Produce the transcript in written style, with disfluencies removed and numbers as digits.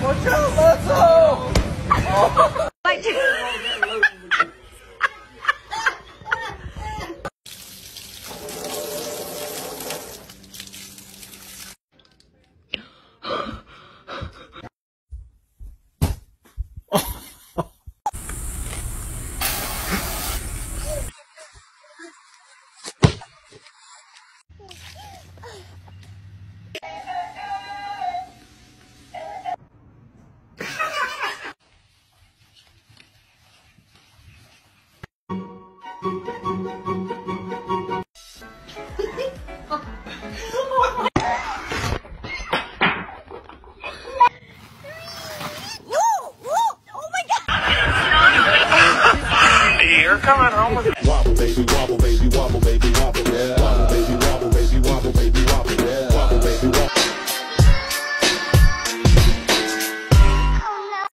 Watch out, Lizzo! Like, You're coming home with Wobble baby, wobble baby, wobble